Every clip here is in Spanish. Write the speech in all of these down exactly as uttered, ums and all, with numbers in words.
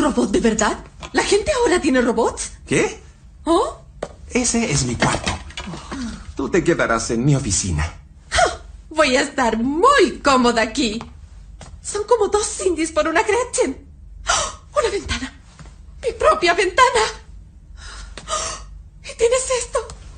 robot de verdad? ¿La gente ahora tiene robots? ¿Qué? ¿Oh? Ese es mi cuarto. Tú te quedarás en mi oficina. Voy a estar muy cómoda aquí. Son como dos Cindys por una Gretchen. ¡Oh! Una ventana. Mi propia ventana. ¡Oh! ¿Y tienes esto?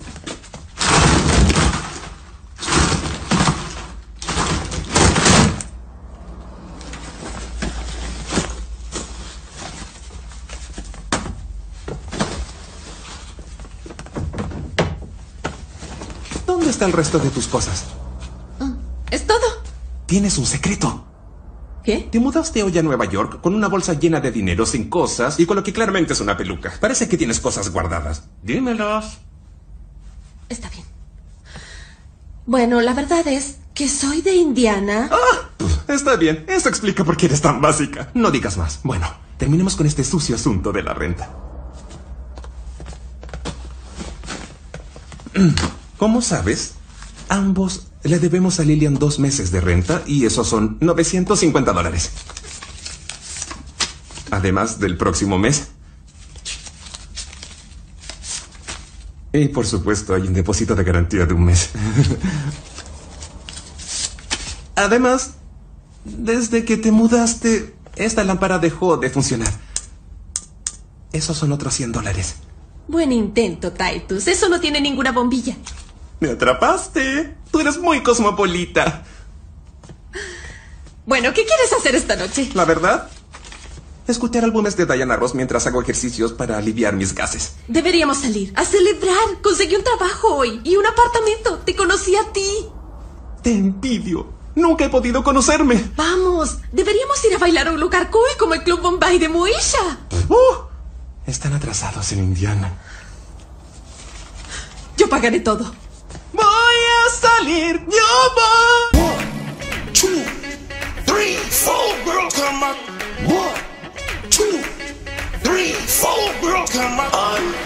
¿Dónde está el resto de tus cosas? ¿Es todo? Tienes un secreto. ¿Qué? Te mudaste hoy a Nueva York con una bolsa llena de dinero sin cosas y con lo que claramente es una peluca. Parece que tienes cosas guardadas. Dímelos. Está bien. Bueno, la verdad es que soy de Indiana. Ah, está bien. Eso explica por qué eres tan básica. No digas más. Bueno, terminemos con este sucio asunto de la renta. ¿Cómo sabes? Ambos le debemos a Lillian dos meses de renta y esos son novecientos cincuenta dólares. Además del próximo mes. Y por supuesto hay un depósito de garantía de un mes. Además, desde que te mudaste, esta lámpara dejó de funcionar. Esos son otros cien dólares. Buen intento, Titus. Eso no tiene ninguna bombilla. ¡Me atrapaste! Tú eres muy cosmopolita. Bueno, ¿qué quieres hacer esta noche? ¿La verdad? Escuchar álbumes de Diana Ross mientras hago ejercicios para aliviar mis gases. Deberíamos salir a celebrar. Conseguí un trabajo hoy y un apartamento. Te conocí a ti. Te envidio. Nunca he podido conocerme. Vamos, deberíamos ir a bailar a un lugar cool como el Club Bombay de Moesha. Uh, están atrasados en Indiana. Yo pagaré todo. Voy a salir, yo voy. One, two, three, four, girls come up. One, two, three, four, girls come up.